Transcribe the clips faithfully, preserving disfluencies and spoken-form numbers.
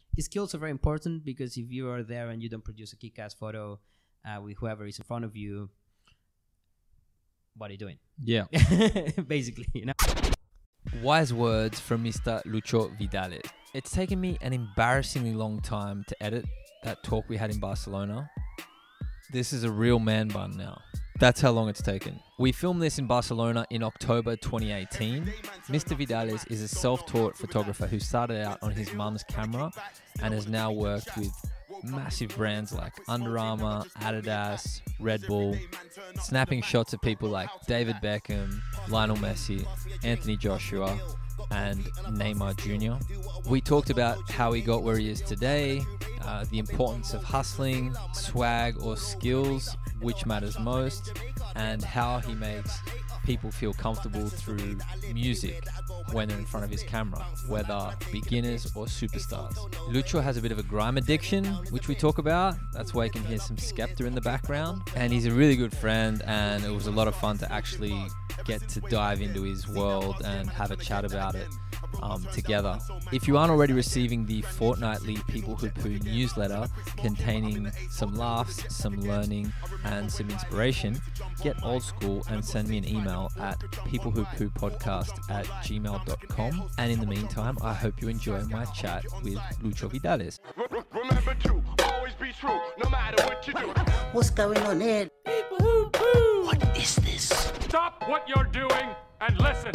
skills are very important, because if you are there and you don't produce a kick-ass photo uh, with whoever is in front of you, what are you doing? Yeah. Basically, you know. Wise words from Mister Lucho Vidales. It's taken me an embarrassingly long time to edit that talk we had in Barcelona. This is a real man bun now. That's how long it's taken. We filmed this in Barcelona in October twenty eighteen. Mister Vidales is a self-taught photographer who started out on his mum's camera and has now worked with massive brands like Under Armour, Adidas, Red Bull, snapping shots of people like David Beckham, Lionel Messi, Anthony Joshua, and Neymar Junior We talked about how he got where he is today, uh, the importance of hustling, swag or skills, which matters most, and how he makes people feel comfortable through music when they're in front of his camera, whether beginners or superstars. Lucho has a bit of a grime addiction, which we talk about. That's why you can hear some Skepta in the background. And he's a really good friend, and it was a lot of fun to actually get to dive into his world and have a chat about it um, together. If you aren't already receiving the fortnightly People Who Poo newsletter containing some laughs, some learning, and some inspiration, get old school and send me an email at peoplewhopoopodcast at gmail dot com. And in the meantime, I hope you enjoy my chat with Lucho Vidales. Remember to always be true, no matter what you do. What's going on here? People Who Poo. What is this? Stop what you're doing and listen.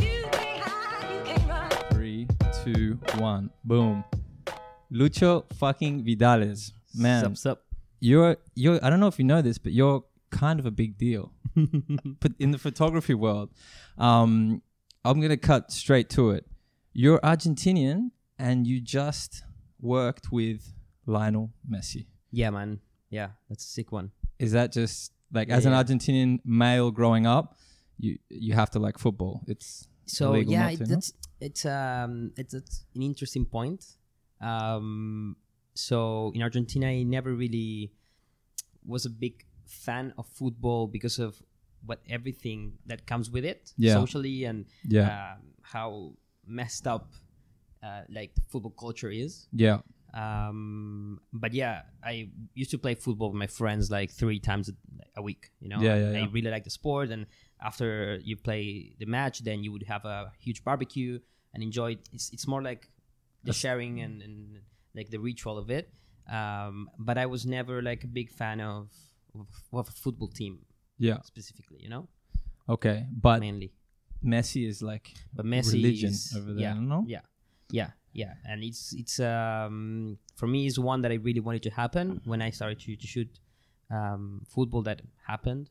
Three, two, one, boom. Lucho fucking Vidales, man. Sup, sup. You're you're. I don't know if you know this, but you're kind of a big deal, but in the photography world. Um, I'm gonna cut straight to it. You're Argentinian, and you just worked with Lionel Messi. Yeah, man. Yeah, that's a sick one. Is that just like Yeah, as yeah. an Argentinian male growing up, you you have to like football? It's So illegal yeah, not it, to, no? it's it's um it's, it's an interesting point. Um, so in Argentina, I never really was a big fan of football because of what everything that comes with it, Yeah. socially, and Yeah. um, how messed up uh, like the football culture is. Yeah. Um, but yeah, I used to play football with my friends like three times a, a week. You know, Yeah, yeah, I yeah. really like the sport, and after you play the match, then you would have a huge barbecue and enjoy it. It's it's more like the sharing and, and like the ritual of it. Um, but I was never like a big fan of of, of a football team Yeah. specifically. You know, Okay, but mainly. Messi is like But Messi religion is, over there. yeah, No? yeah, yeah, yeah, and it's it's um for me is one that I really wanted to happen when I started to, to shoot um, football. That happened,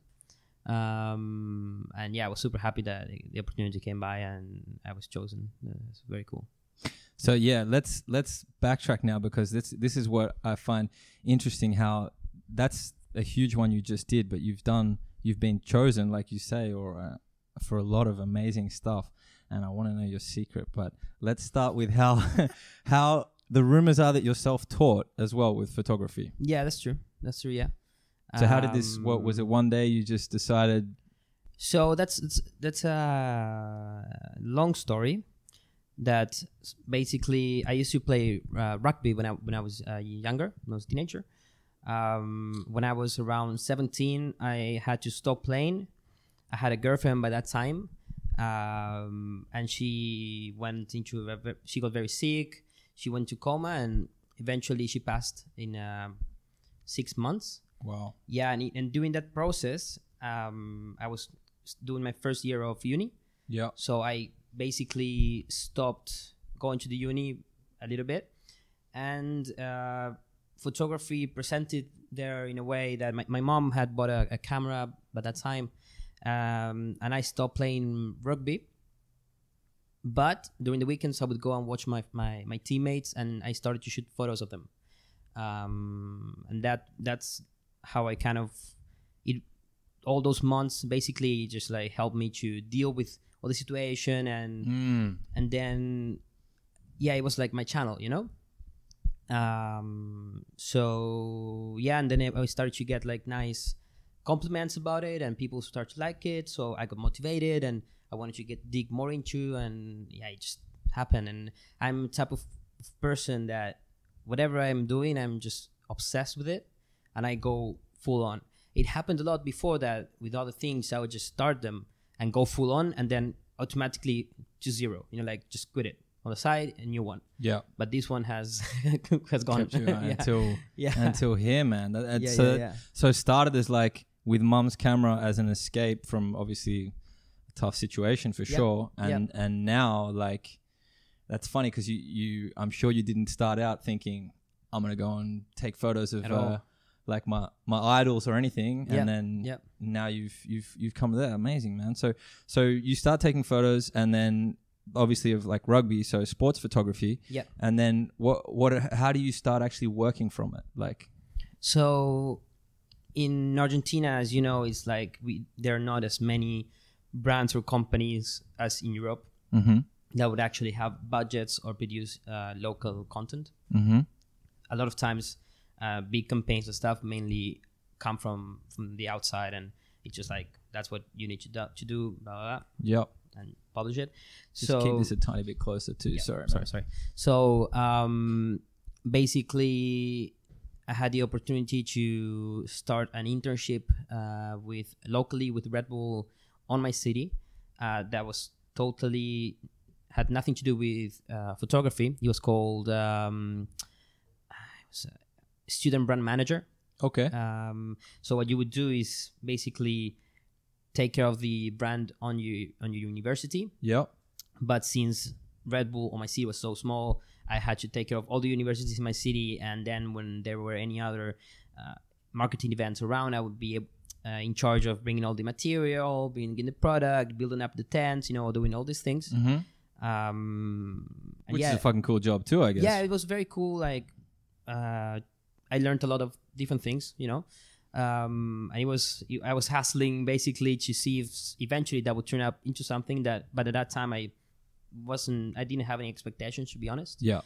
um, and yeah, I was super happy that the opportunity came by and I was chosen. Uh, it's very cool. So yeah, let's let's backtrack now, because this this is what I find interesting. How that's a huge one you just did, but you've done you've been chosen, like you say, or uh, for a lot of amazing stuff. And I want to know your secret. But let's start with how how the rumors are that you're self-taught as well with photography. Yeah, that's true. That's true. Yeah. So how did this? What was it? One day you just decided? So that's that's, that's a long story. That s- basically, I used to play uh, rugby when I when I was uh, younger, when I was a teenager. Um, when I was around seventeen, I had to stop playing. I had a girlfriend by that time, um, and she went into a, ve- she got very sick. She went to coma, and eventually she passed in um six months. Wow. Yeah, and, and during that process, um, I was s- doing my first year of uni. Yeah. So I basically stopped going to the uni a little bit, and uh, photography presented there in a way that my, my mom had bought a, a camera by that time, um, and I stopped playing rugby. But during the weekends, I would go and watch my, my, my teammates, and I started to shoot photos of them. Um, and that that's how I kind of it all those months basically just like helped me to deal with all the situation, and Mm. and then yeah, it was like my channel, you know. Um, so yeah, and then I I started to get like nice compliments about it, and people start to like it. So I got motivated, and I wanted to get dig more into, and yeah, it just happened. And I'm the type of person that whatever I'm doing, I'm just obsessed with it, and I go full on. It happened a lot before that with other things. I would just start them and go full on, and then automatically to zero. You know, like just quit it on the side, a new one. Yeah. But this one has has gone Kept you, uh, yeah. until Yeah. until here, man. That, that's, Yeah, so, yeah, yeah. so started as like with mum's camera as an escape from obviously a tough situation for Yep. sure, and Yep. and now like that's funny because you you I'm sure you didn't start out thinking I'm gonna go and take photos of At uh, all. like my my idols or anything, Yep. and then Yep. now you've you've you've come there. Amazing, man. So so you start taking photos, and then obviously of like rugby, so sports photography. Yeah. And then what what how do you start actually working from it? Like, So in Argentina, as you know, it's like we there are not as many brands or companies as in Europe mm-hmm, that would actually have budgets or produce uh, local content. mm-hmm, A lot of times, uh, big campaigns and stuff mainly come from from the outside, and it's just like that's what you need to do, to do blah, blah, blah, yep. and publish it. Just so keep this a tiny bit closer too. Yeah, sorry, sorry, man. sorry. So um, basically, I had the opportunity to start an internship uh, with locally with Red Bull on my city. Uh, that was totally had nothing to do with uh, photography. It was called um, it was a student brand manager. Okay. Um, so what you would do is basically take care of the brand on you on your university. Yep. But since Red Bull on my city was so small, I had to take care of all the universities in my city. And then when there were any other uh, marketing events around, I would be uh, in charge of bringing all the material, bringing the product, building up the tents, you know, doing all these things. Mm-hmm. Um, and Which yeah, is a fucking cool job too, I guess. yeah, it was very cool. Like, uh, I learned a lot of different things, you know. Um, and it was I was hustling basically to see if eventually that would turn up into something that. But at that time, I wasn't. I didn't have any expectations, to be honest. Yeah.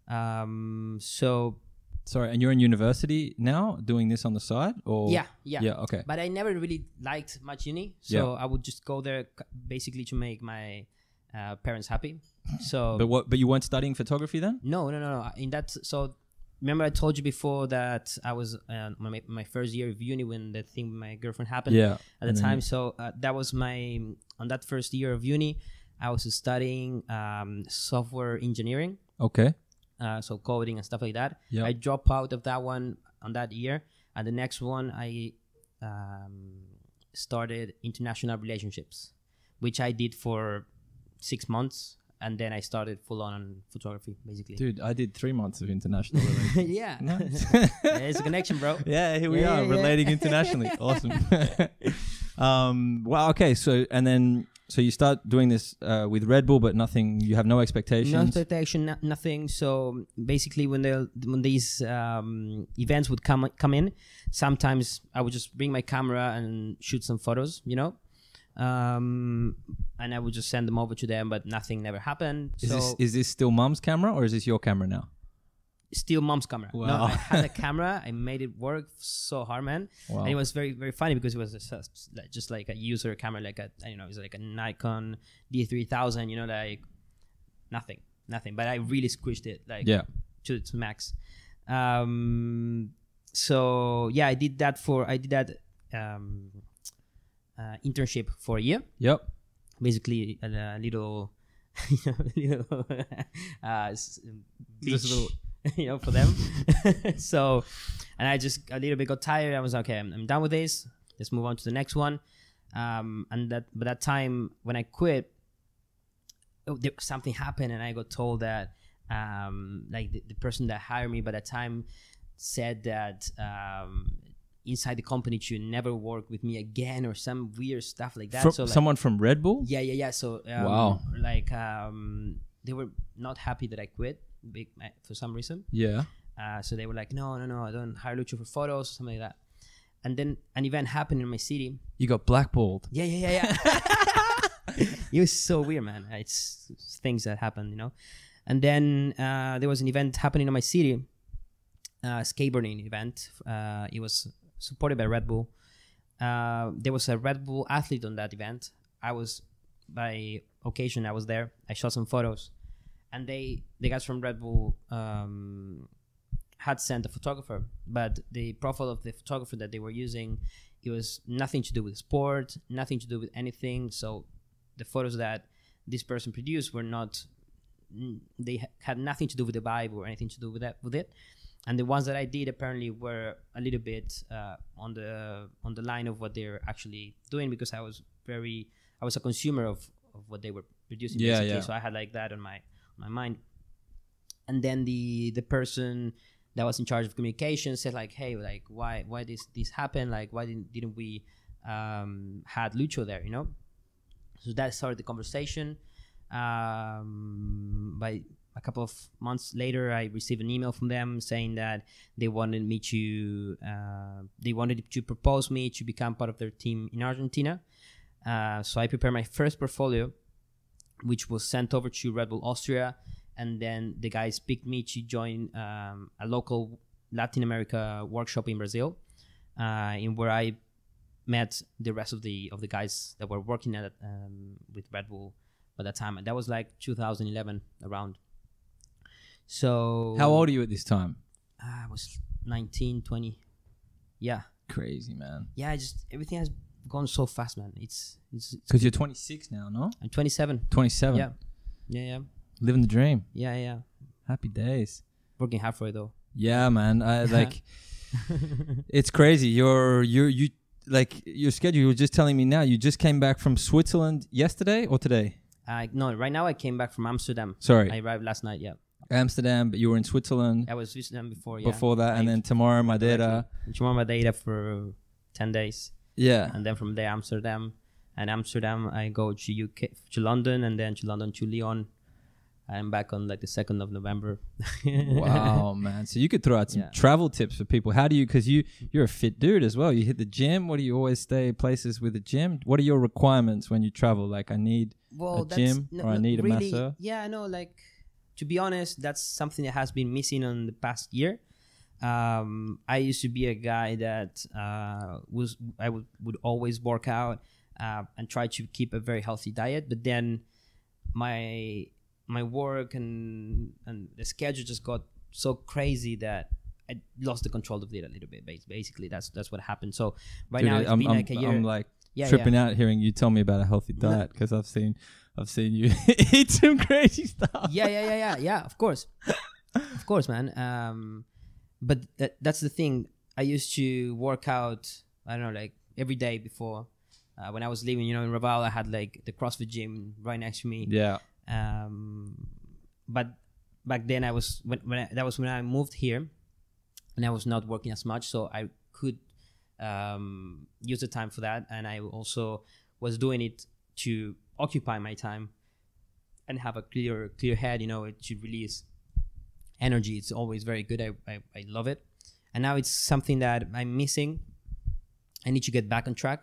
Um. So Sorry, and you're in university now, doing this on the side, or yeah, yeah, yeah, okay. But I never really liked much uni, so Yeah. I would just go there c- basically to make my uh, parents happy. So But what? But you weren't studying photography then? No, no, no, no. In that, so remember I told you before that I was uh, my my first year of uni when the thing with my girlfriend happened. Yeah. At And the then time, you- so uh, that was my on that first year of uni, I was studying um, software engineering, Okay. uh, so coding and stuff like that. Yeah. I dropped out of that one on that year, and the next one I um, started international relationships, which I did for six months. And then I started full on photography, basically. Dude, I did three months of international relations. yeah. Nice. It's a connection, bro. Yeah, here we Yeah, are, yeah, yeah. relating internationally. Awesome. um, well, okay, so and then so you start doing this uh, with Red Bull, but nothing. You have no expectations. No expectation, no, nothing. So basically, when the when these um, events would come come in, sometimes I would just bring my camera and shoot some photos, you know, um, and I would just send them over to them, but nothing never happened. Is so this is this still mom's camera or is this your camera now? still mom's camera. No, Wow. I had a camera. I made it work so hard, man. Wow. And it was very, very funny because it was just, just like a user camera, like a, I don't know, it's like a Nikon D three thousand, you know, like nothing, nothing. But I really squished it, like Yeah. to its max. Um, so yeah, I did that for, I did that um, uh, internship for a year. Yep. Basically, a, a little, you know, little uh, s- beach, Just a little- you know, for them. So, and I just a little bit got tired. I was like, okay, I'm, I'm done with this. Let's move on to the next one. Um, and that, but that time when I quit, oh, there, something happened, and I got told that, um, like the, the person that hired me by that time said that um, inside the company to never work with me again or some weird stuff like that. From, so like, someone from Red Bull? yeah, yeah, yeah. So um, Wow. like um, they were not happy that I quit big, for some reason. Yeah. Uh, so they were like, no, no, no, I don't hire Lucho for photos or something like that. And then an event happened in my city. You got blackballed. Yeah, yeah, yeah, yeah. It was so weird, man. It's, it's things that happen, you know. And then uh, there was an event happening in my city, uh, skateboarding event. Uh, it was supported by Red Bull. Uh, there was a Red Bull athlete on that event. I was, by occasion, I was there. I shot some photos. And they, the guys from Red Bull um, had sent a photographer, but the profile of the photographer that they were using, it was nothing to do with sport, nothing to do with anything. So the photos that this person produced were not, they ha- had nothing to do with the vibe or anything to do with that with it. And the ones that I did apparently were a little bit uh, on the on the line of what they're actually doing, because I was very I was a consumer of, of what they were producing. Yeah, basically. yeah. So I had like that on my on my mind. And then the the person that was in charge of communication said like, hey, like why why this this happened? Like why didn't didn't we um, had Lucho there? You know. So that started the conversation. Um, by a couple of months later, I received an email from them saying that they wanted me to uh, they wanted to propose me to become part of their team in Argentina. Uh, so I prepared my first portfolio, which was sent over to Red Bull Austria, and then the guys picked me to join um, a local Latin America workshop in Brazil, uh, in where I met the rest of the of the guys that were working at um, with Red Bull by that time. And that was like two thousand eleven around. So How old are you at this time? I was nineteen, twenty. Yeah. Crazy, man. Yeah, I just everything has gone so fast, man. It's it's Because you're twenty-six now, no? I'm twenty-seven. twenty-seven. Yeah. Yeah, yeah. Living the dream. Yeah, yeah. Happy days. Working hard for it though. Yeah, man. I like. It's crazy. You're you you like your schedule. You were just telling me now. You just came back from Switzerland yesterday or today? Uh, no, right now I came back from Amsterdam. Sorry, I arrived last night. Yeah. Amsterdam. But you were in Switzerland I was Amsterdam before. Yeah. before that, and I- then tomorrow Madeira. Tomorrow Madeira for ten days, Yeah. and then from there Amsterdam, and Amsterdam I go to U K, to London, and then to London to Lyon. I'm back on like the second of November. Wow, man. So you could throw out some Yeah. travel tips for people. How do you, because you, you're a fit dude as well. You hit the gym. What do you always stay places with the gym? What are your requirements when you travel? Like I need Well, a that's gym no- or I no, need a really, masseur. Yeah, I know. Like, to be honest, that's something that has been missing on the past year. Um, I used to be a guy that uh, was I would, would always work out uh, and try to keep a very healthy diet, but then my my work and and the schedule just got so crazy that I lost the control of it a little bit. bas- Basically, that's that's what happened. So right Dude, now it's I'm, been I'm, like a year. I'm like Yeah, tripping yeah. out hearing you tell me about a healthy No. diet because I've seen, I've seen you eat some crazy stuff. yeah, yeah, yeah, yeah, yeah. Of course, of course, man. Um, but that, that's the thing. I used to work out. I don't know, like every day before. Uh, when I was living, you know, in Raval, I had like the CrossFit gym right next to me. Yeah. Um, but back then, I was when, when I, that was when I moved here, and I was not working as much, so I could um, use the time for that, and I also was doing it to occupy my time and have a clear clear head. You know, it should release energy. It's always very good. I, I I love it, and now it's something that I'm missing. I need to get back on track,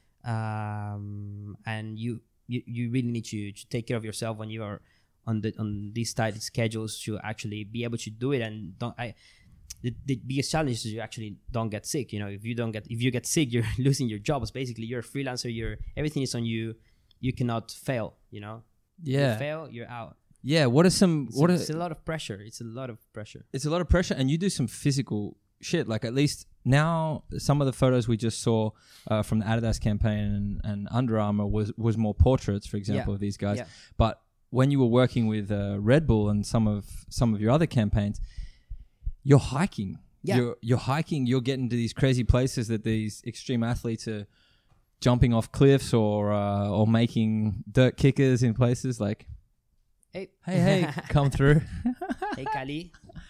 um, and you, you you really need to, to take care of yourself when you are on the on these tight schedules to actually be able to do it. And don't I the, the biggest challenge is you actually don't get sick. You know, if you don't get if you get sick, you're losing your job. It's basically you're a freelancer. You're everything is on you. You cannot fail. You know, Yeah. you fail, you're out. Yeah. What are some, It's, what a, are, it's a lot of pressure. It's a lot of pressure. it's a lot of pressure and you do some physical shit. Like at least now some of the photos we just saw uh, from the Adidas campaign and, and Under Armour was, was more portraits, for example, Yeah. of these guys. Yeah. But when you were working with uh, Red Bull and some of some of your other campaigns, you're hiking. Yeah. You're, you're hiking. You're getting to these crazy places that these extreme athletes are jumping off cliffs or uh, or making dirt kickers in places like, Hey, hey, hey, come through. hey, Kali.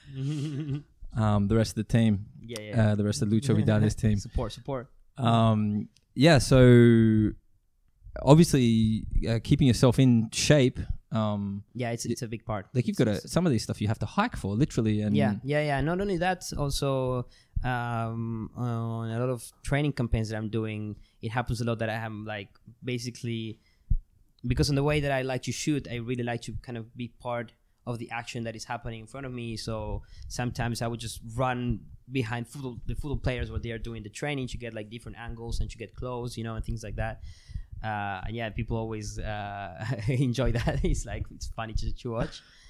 Um, the rest of the team, Yeah, yeah. uh, the rest of Lucho Vidales team. Support, support. Um, yeah, so obviously uh, keeping yourself in shape. Um, Yeah, it's it's a big part. like you've got It's- to, some of these stuff you have to hike for, literally. And yeah, yeah, yeah. Not only that, also um, on a lot of training campaigns that I'm doing, it happens a lot that I am like basically because in the way that I like to shoot, I really like to kind of be part of the action that is happening in front of me. So sometimes I would just run behind football, the football players where they are doing the training to get like different angles and to get close, you know, and things like that. Uh, and yeah, people always uh, enjoy that. It's like it's funny to, to watch.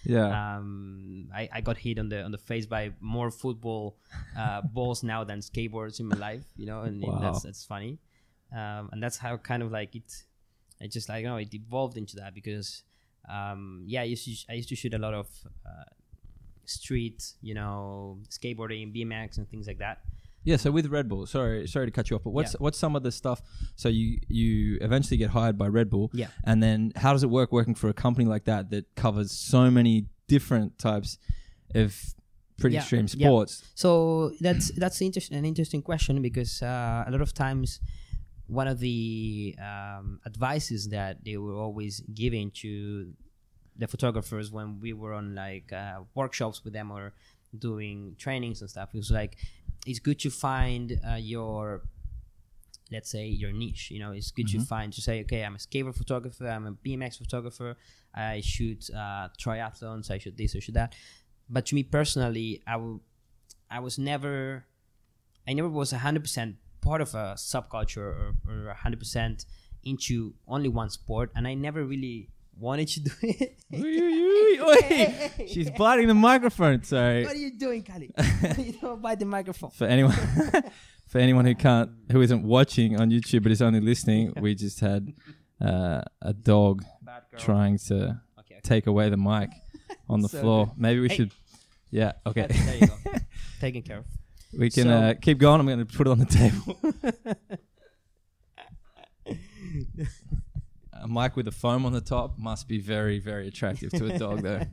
Yeah. Um, I, I got hit on the on the face by more football uh, balls now than skateboards in my life, you know, and Wow. that's that's funny. Um, and that's how kind of like it, it just like, you know, it evolved into that because, um, yeah, I used to, I used to shoot a lot of uh, street, you know, skateboarding, B M X and things like that. Yeah, so with Red Bull, sorry, sorry to cut you off, but what's Yeah. what's some of the stuff? So you you eventually get hired by Red Bull, Yeah. and then how does it work working for a company like that that covers so many different types of pretty Yeah, extreme yeah. sports? So that's that's inter- an interesting question because uh, a lot of times one of the um, advices that they were always giving to the photographers when we were on like uh, workshops with them or doing trainings and stuff, it was like, it's good to find uh, your, let's say, your niche. You know, it's good Mm-hmm. to find to say, okay, I'm a skateboard photographer, I'm a B M X photographer, I shoot uh, triathlons, I shoot this, I shoot that. But to me personally, I w- I was never, I never was one hundred percent part of a subculture or, or one hundred percent into only one sport, and I never really wanted to do it. Oi, oi, oi, oi. She's biting the microphone. Sorry. What are you doing, Kali? You don't bite the microphone. For anyone, for anyone who can't, who isn't watching on YouTube but is only listening, we just had uh, a dog Bad girl. trying to Okay, okay. take away the mic on the So floor. good. Maybe we Hey. should. Yeah. Okay. There you go. Taken care of. We can So- uh, keep going. I'm going to put it on the table. A mic with a foam on the top must be very, very attractive to a dog, though.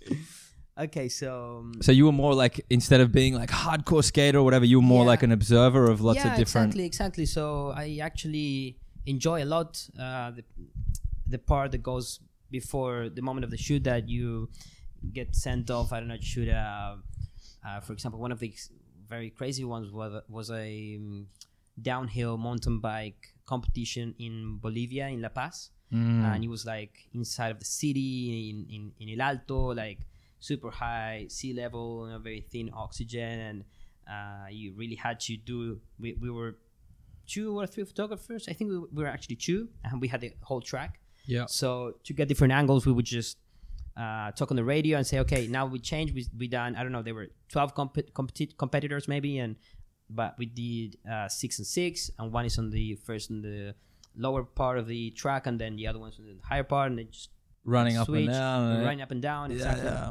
Okay, so um, So you were more like, instead of being like hardcore skater or whatever, you were more Yeah. like an observer of lots yeah, of different. exactly, exactly. So I actually enjoy a lot uh, the the part that goes before the moment of the shoot that you get sent off. I don't know, to shoot. Uh, uh, for example, one of the ex- very crazy ones was was a um, downhill mountain bike competition in Bolivia, in La Paz, Mm. and it was like inside of the city in in, in El Alto, like super high sea level, you know, very thin oxygen, and uh, you really had to do. We, we were two or three photographers. I think we, we were actually two, and we had the whole track. Yeah. So to get different angles, we would just uh, talk on the radio and say, okay, now we change. We we done. I don't know. There were twelve comp- competi- competitors maybe, and but we did uh, six and six, and one is on the first in the lower part of the track, and then the other one's in the higher part, and they just Running up and switch, down. running up and down. Exactly. Yeah.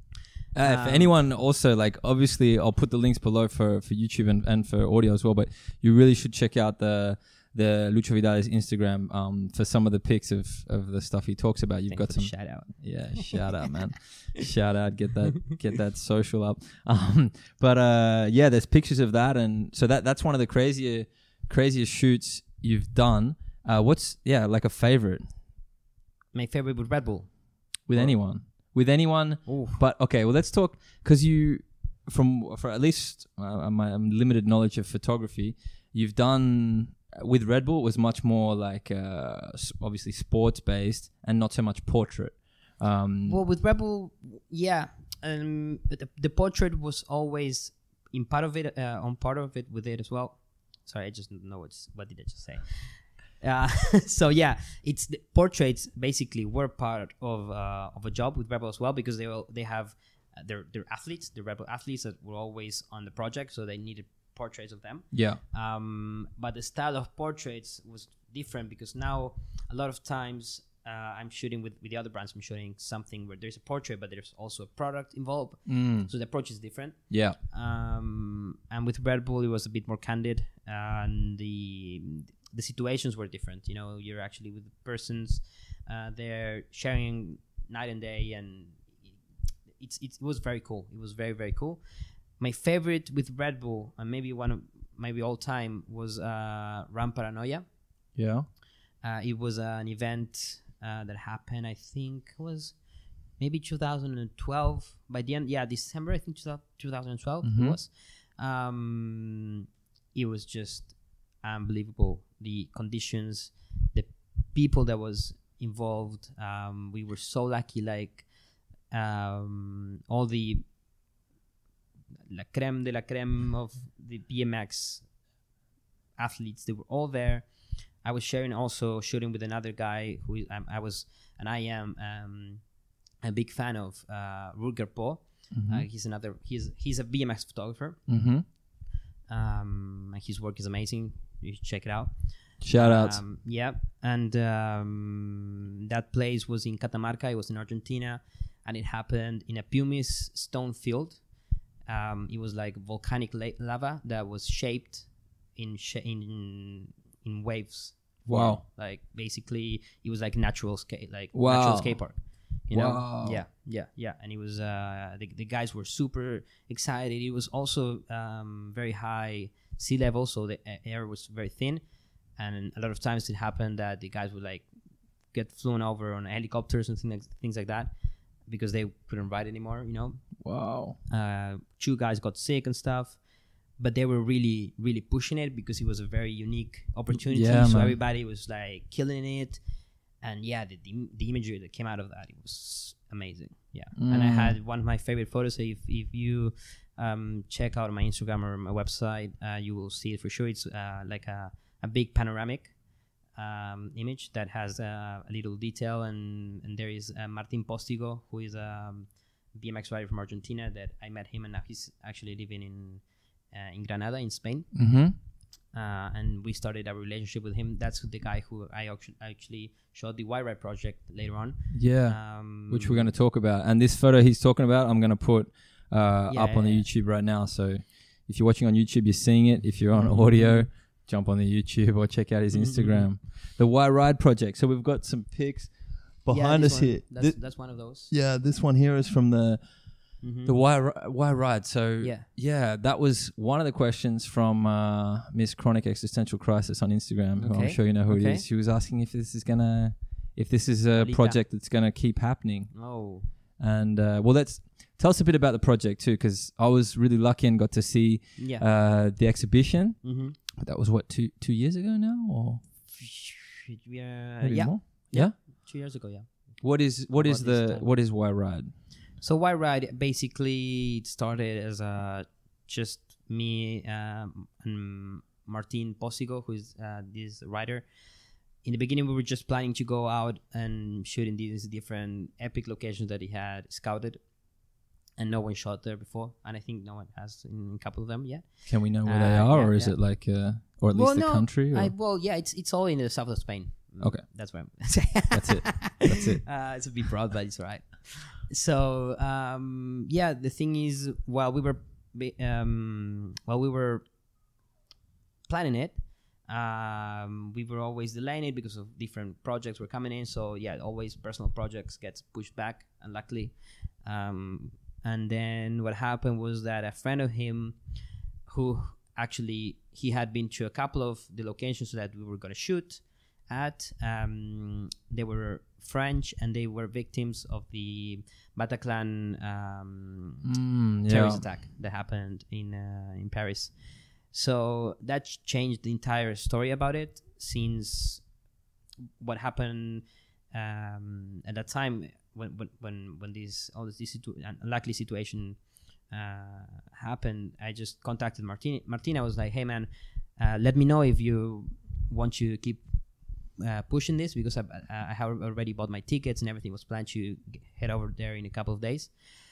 Uh, for Um, anyone also, like, obviously I'll put the links below for, for YouTube and, and for audio as well, but you really should check out the the Lucho Vidales Instagram um, for some of the pics of, of the stuff he talks about. You've Thanks got for some the shout out. Yeah, shout out, man. Shout out, get that get that social up. Um, but uh, yeah, there's pictures of that, and so that that's one of the crazier craziest shoots you've done. Uh, what's yeah, like a favorite My favorite with Red Bull. with Or- anyone? With anyone? Ooh. But okay, well, let's talk because you, from for at least uh, my um, limited knowledge of photography, you've done uh, with Red Bull was much more like uh, s- obviously sports based and not so much portrait. Um, Well, with Red Bull, yeah, um, but the, the portrait was always in part of it, uh, on part of it with it as well. Sorry, I just don't know what's, what did I just say. Uh, so yeah, it's the portraits basically were part of uh, of a job with Red Bull as well because they all, they have uh, their their athletes, the Red Bull athletes that were always on the project, so they needed portraits of them. yeah. Um, but the style of portraits was different because now a lot of times uh, I'm shooting with, with the other brands. I'm shooting something where there's a portrait, but there's also a product involved. Mm, So the approach is different. yeah. Um, and with Red Bull, it was a bit more candid, and the the situations were different. You know, you're actually with the persons, uh, they're sharing night and day, and it's, it's it was very cool. It was very very cool. My favorite with Red Bull, and maybe one of maybe all time, was uh, Ram Paranoia. Yeah. Uh, it was an event uh, that happened, I think, was maybe two thousand twelve. By the end, yeah, December, I think, two thousand twelve Mhm. it was. Um, it was just unbelievable. The conditions, the people that was involved. Um, we were so lucky. Like um, all the la creme de la creme of the B M X athletes, they were all there. I was sharing also shooting with another guy who um, I was and I am um, a big fan of uh, Rutger Poe. Mm-hmm. Uh, he's another. He's he's a B M X photographer. Mm-hmm. Um, and his work is amazing. You should check it out. Shout outs. Um, yeah, and um, that place was in Catamarca. It was in Argentina, and it happened in a pumice stone field. Um, it was like volcanic la- lava that was shaped in sh- in in waves. Wow! Like basically, it was like natural skate, like Wow. natural skate park. You know? Wow. Yeah, yeah, yeah. And it was uh, the the guys were super excited. It was also um, very high sea level, so the a- air was very thin. And a lot of times it happened that the guys would like get flown over on helicopters and things like, things like that because they couldn't ride anymore, you know. Wow. Uh, two guys got sick and stuff, but they were really, really pushing it because it was a very unique opportunity. Yeah, so man. everybody was like killing it. And yeah, the, the, the imagery that came out of that, it was amazing. Yeah. Mm. And I had one of my favorite photos. If, if you um, check out my Instagram or my website, uh, you will see it for sure. It's uh, like a a big panoramic um, image that has uh, a little detail, and, and there is uh, Martin Postigo, who is a um, B M X rider from Argentina that I met him, and now he's actually living in uh, in Granada in Spain. Mm-hmm. Uh, and we started a relationship with him. That's the guy who I actually actually showed the Y Ride project later on. Yeah. Um, Which we're going to talk about. And this photo he's talking about, I'm going to put uh, Yeah, up on yeah, the yeah. YouTube right now. So if you're watching on YouTube, you're seeing it. If you're on Mhm. audio, jump on the YouTube or check out his Mhm. Instagram. The Y Ride project. So we've got some pics yeah, behind this us one, here. That's, Thi- that's one of those. yeah, this one here is from the Mhm. the Y, Ri- Y Ride. So Yeah. yeah, that was one of the questions from uh, Miss Chronic Existential Crisis on Instagram. Who I'm Okay. sure you know who Okay. it is. She was asking if this is gonna, if this is a Lolita. project that's gonna keep happening. Oh. And uh, well, let's tell us a bit about the project too, because I was really lucky and got to see Yeah. uh, the exhibition. Mm-hmm. That was what two two years ago now, or Yeah. maybe yeah. more? Yeah. Two years ago, yeah. What is what About is this the time. what is Y Ride? So Y Ride basically it started as a just me um, and Martin Posigo, who is uh, this writer. In the beginning, we were just planning to go out and shoot in these different epic locations that he had scouted, and no one shot there before, and I think no one has in a couple of them yet. Can we know where they Uh, are, yeah, or is yeah. it like, uh, or at least Well, the no, country? Or? I, well, yeah, it's it's all in the south of Spain. Mm, Okay. that's where I'm. That's it. That's it. Uh, it's a bit broad, but it's all right. So um, yeah, the thing is, while we were ba- um, while we were planning it, um, we were always delaying it because of different projects were coming in. So yeah, always personal projects gets pushed back, unluckily. Um, and then what happened was that a friend of him, who actually he had been to a couple of the locations that we were gonna shoot at, um, they were French and they were victims of the Bataclan um, Mm, yeah. terrorist attack that happened in uh, in Paris. So that ch- changed the entire story about it, since what happened um, at that time when when when, when this all this situ- unlikely situation uh, happened. I just contacted Martin. Martin, I was like, "Hey man, uh, let me know if you want to keep uh, pushing this, because I, I have already bought my tickets and everything was planned to g- head over there in a couple of days."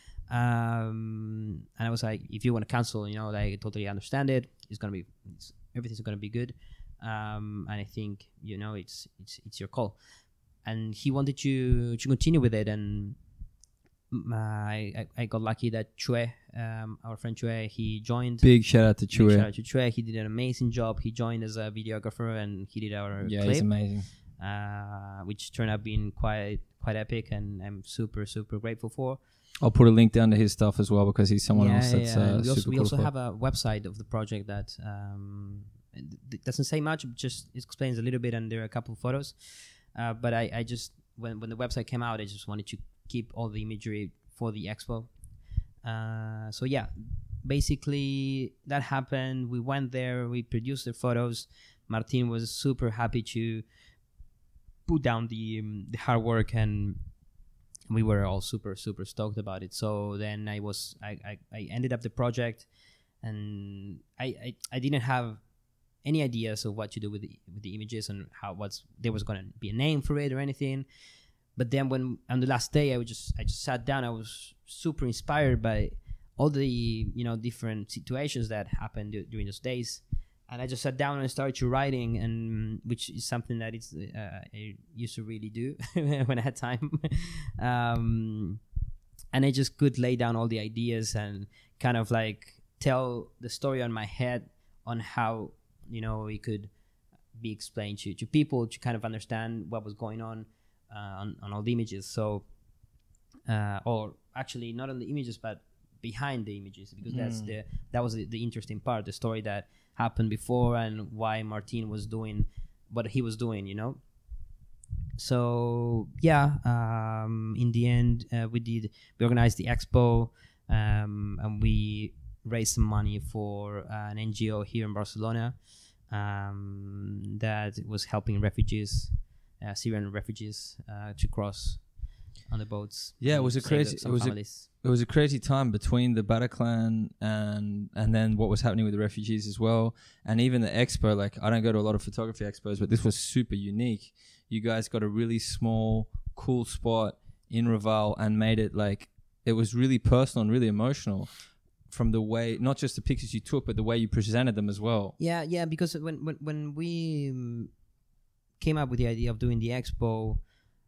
Um, and I was like, "If you want to cancel, you know, like, I totally understand it. It's gonna be, it's, everything's gonna be good. Um, and I think, you know, it's it's it's your call." And he wanted to to continue with it, and mm, I I, I got lucky that Chue, um, our friend Chue, he joined. Big shout out to Big shout Chue. out to Chue. He did an amazing job. He joined as a videographer, and he did our Yeah, clip, he's amazing. uh, which turned out being quite quite epic, and I'm super super grateful for. I'll put a link down to his stuff as well, because he's someone Yeah, else yeah, that's yeah. uh, And we also, super we cool. also for. have a website of the project that um, it doesn't say much, it just explains a little bit, and there are a couple of photos. Uh, but I, I just when when the website came out, I just wanted to keep all the imagery for the expo. Uh, so yeah, basically that happened. We went there, we produced the photos. Martin was super happy to put down the um, the hard work, and we were all super super stoked about it. So then I was I, I, I ended up the project, and I, I, I didn't have any ideas of what to do with the with the images and how what's there was gonna be a name for it or anything. but then when on the last day, I was just I just sat down. I was super inspired by all the you know different situations that happened d- during those days, and I just sat down and started to writing, and which is something that it's uh, I used to really do when I had time, um, and I just could lay down all the ideas and kind of like tell the story on my head on how you know it could be explained to, to people to kind of understand what was going on uh, on, on all the images. So, uh, or actually not on the images, but behind the images, because mm. that's the that was the, the interesting part, the story that happened before and why Martin was doing what he was doing, you know. So yeah, um, in the end, uh, we did we organized the expo, um, and we raised some money for uh, an N G O here in Barcelona. Um, that was helping refugees, uh, Syrian refugees, uh, to cross on the boats. Yeah, it was a crazy. It was a, it was a crazy time between the Bataclan and and then what was happening with the refugees as well, and even the expo. Like, I don't go to a lot of photography expos, but this was super unique. You guys got a really small, cool spot in Raval and made it like it was really personal and really emotional. From the way, not just the pictures you took, but the way you presented them as well. Yeah, yeah, because when when, when we um, came up with the idea of doing the expo,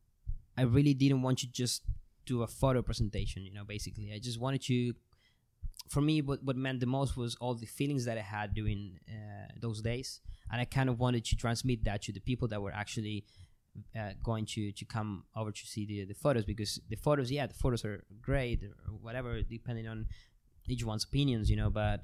I really didn't want to just do a photo presentation, you know, basically. I just wanted to, for me, what, what meant the most was all the feelings that I had during uh, those days. And I kind of wanted to transmit that to the people that were actually uh, going to, to come over to see the, the photos, because the photos, yeah, the photos are great or whatever, depending on each one's opinions, you know, but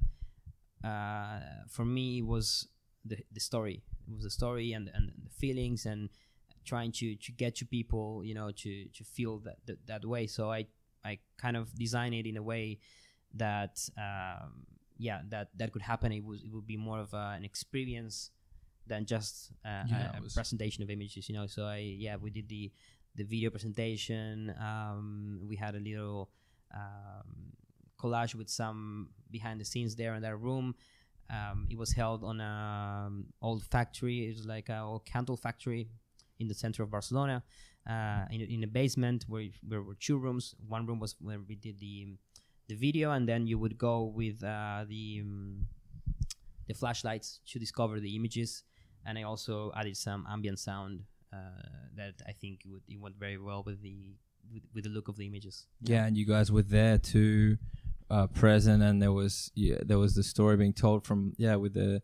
uh, for me it was the the story. It was the story and, and the feelings and trying to, to get to people, you know, to, to feel that, that that way. So I I kind of designed it in a way that um, yeah that, that could happen. It was it would be more of a, an experience than just uh, yeah, a, a presentation of images, you know. So I yeah we did the the video presentation. Um, we had a little. Um, collage with some behind the scenes there in that room. Um, it was held on a um, old factory. It was like an old candle factory in the center of Barcelona, uh, in, in a basement where there were two rooms. One room was where we did the the video, and then you would go with uh, the um, the flashlights to discover the images. And I also added some ambient sound uh, that I think it, would, it went very well with the with, with the look of the images. Yeah, and you guys were there too. Uh, present, and there was yeah, there was the story being told from yeah with the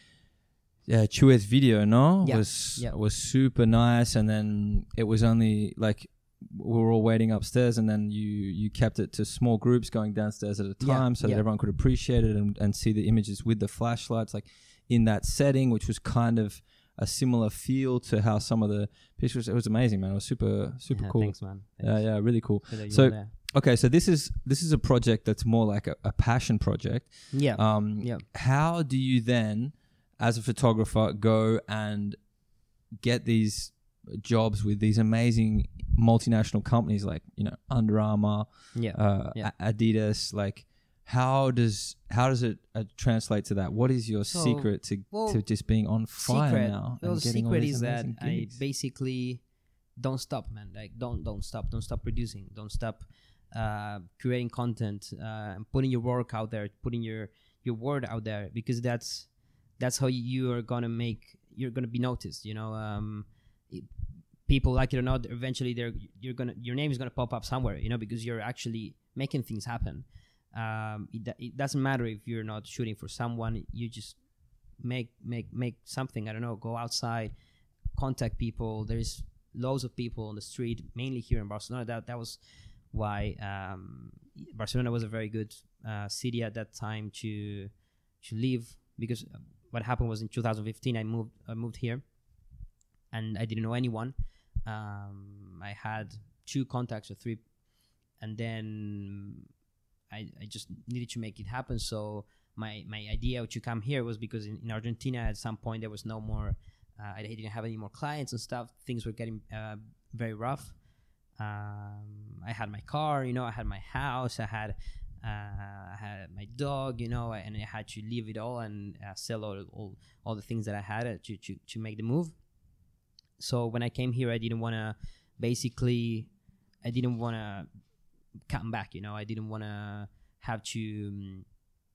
yeah Chuez video, no yeah. was yeah. was super nice, and then it was only like we were all waiting upstairs, and then you you kept it to small groups going downstairs at a time, yeah. so yeah. that everyone could appreciate it and, and see the images with the flashlights, like in that setting, which was kind of a similar feel to how some of the pictures. It was amazing, man. It was super super yeah, cool. Thanks, man. Thanks. Yeah, yeah, really cool. So, so okay, so this is this is a project that's more like a, a passion project. Yeah. Um, yeah. How do you then, as a photographer, go and get these jobs with these amazing multinational companies like, you know, Under Armour, yeah. Uh, yeah. A- Adidas? Like, how does how does it uh, translate to that? What is your so, secret to well, to just being on fire secret, now? Well, and the getting all secret these is that amazing I gigs? basically don't stop, man. Like, don't don't stop. Don't stop producing. Don't stop uh, creating content, uh, and putting your work out there, putting your your word out there, because that's that's how you are gonna make. You're gonna be noticed. You know, um, it, people like it or not, eventually they're you're gonna your name is gonna pop up somewhere. You know, because you're actually making things happen. Um, it, it doesn't matter if you're not shooting for someone. You just make make make something. I don't know. Go outside, contact people. There's loads of people on the street, mainly here in Barcelona. That that was why um, Barcelona was a very good uh, city at that time to to live, because what happened was in two thousand fifteen I moved I moved here, and I didn't know anyone. Um, I had two contacts or three, and then I, I just needed to make it happen. So my my idea to come here was because in, in Argentina at some point there was no more. Uh, I didn't have any more clients and stuff. Things were getting uh, very rough. Um, I had my car, you know, I had my house, I had uh, I had my dog, you know, and I had to leave it all and uh, sell all, all all the things that I had uh, to, to to make the move. So when I came here, I didn't want to basically I didn't want to come back, you know. I didn't want to have to um,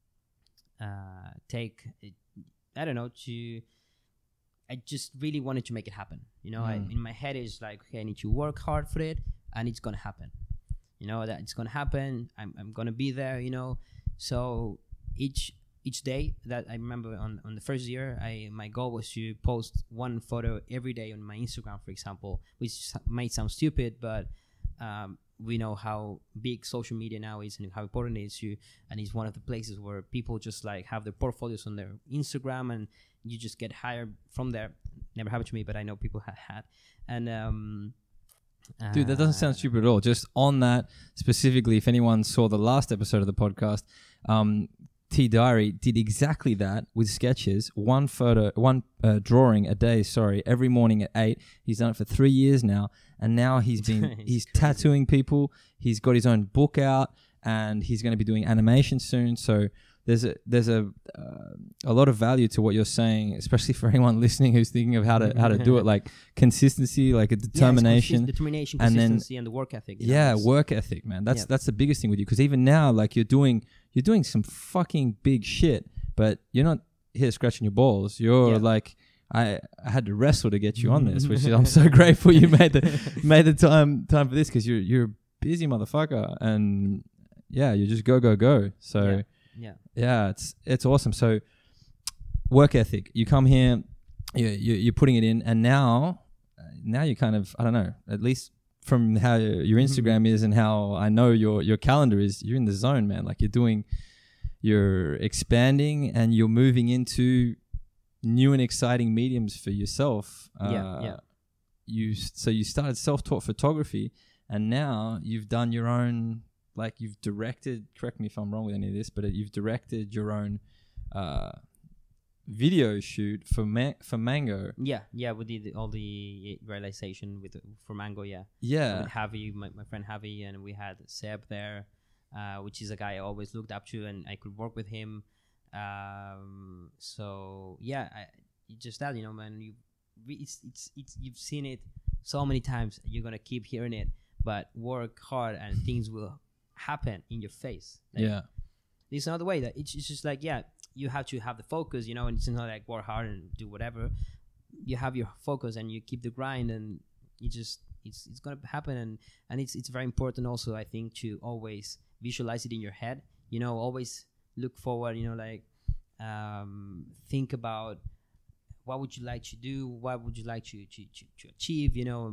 uh, take, I don't know, to, I just really wanted to make it happen, you know. Mm. I, in my head is like, okay, I need to work hard for it, and it's going to happen, you know, that it's going to happen. I'm, I'm going to be there, you know. So each each day that I remember on, on the first year, I my goal was to post one photo every day on my Instagram, for example, which might sound stupid, but um, we know how big social media now is and how important it is to, and it's one of the places where people just like have their portfolios on their Instagram and you just get hired from there. Never happened to me, but I know people have had. And um, dude, that doesn't sound stupid at all. Just on that specifically, if anyone saw the last episode of the podcast, um, T Diary did exactly that with sketches, one photo, one uh, drawing a day, sorry, every morning at eight. He's done it for three years now. And now he's been, he's tattooing people. He's got his own book out and he's going to be doing animation soon. So there's a, there's a, uh, a lot of value to what you're saying, especially for anyone listening who's thinking of how to, how to do it, like consistency, like a determination, yeah, consist- determination, and consistency, and, then, and the work ethic. Yeah. Know, work ethic, man. That's, yeah. that's the biggest thing with you. Cause even now, like you're doing, you're doing some fucking big shit, but you're not here scratching your balls. You're yeah. like, I, I had to wrestle to get you on this, which is, I'm so grateful you made the made the time time for this, because you're you're a busy motherfucker, and yeah, you just go go go. So yeah, yeah, yeah it's it's awesome. So work ethic, you come here, you, you you're putting it in, and now now you kind of, I don't know, at least from how your Instagram is and how I know your your calendar is, you're in the zone, man. Like you're doing, you're expanding and you're moving into new and exciting mediums for yourself. Yeah, uh, yeah. You so you started self-taught photography, and now you've done your own. Like you've directed. Correct me if I'm wrong with any of this, but you've directed your own uh, video shoot for Ma- for Mango. Yeah, yeah. We did all the realization with for Mango. Yeah, yeah. With Javi, my, my friend Javi, and we had Seb there, uh, which is a guy I always looked up to, and I could work with him. Um, so yeah, I, just that, you know, man, you, it's, it's, it's, you've seen it so many times, you're going to keep hearing it, but work hard and things will happen in your face. Like, yeah. There's another way that it's, it's just like, yeah, you have to have the focus, you know, and it's not like work hard and do whatever. You have your focus and you keep the grind, and you just, it's, it's going to happen. And, and it's, it's very important also, I think, to always visualize it in your head, you know, always look forward, you know, like um, think about what would you like to do, what would you like to to, to, to achieve, you know,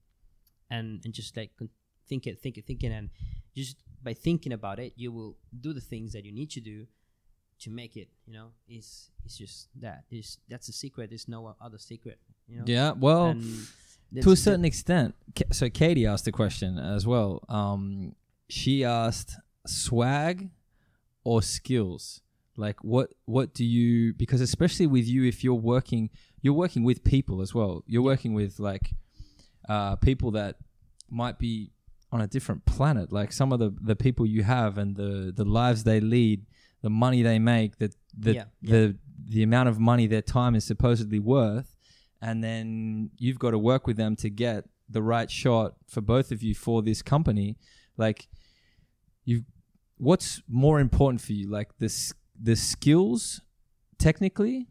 and and just like think it, think it, thinking, and just by thinking about it, you will do the things that you need to do to make it. You know, it's it's just that. It's, that's the secret. There's no other secret. You know. Yeah. Well, to a certain extent. So Katie asked a question as well. Um, she asked swag or skills. Like what what do you, because especially with you, if you're working you're working with people as well, you're working with like uh people that might be on a different planet, like some of the the people you have and the the lives they lead, the money they make, the the yeah, yeah. the the amount of money their time is supposedly worth, and then you've got to work with them to get the right shot for both of you for this company. Like you've what's more important for you, like the the skills technically,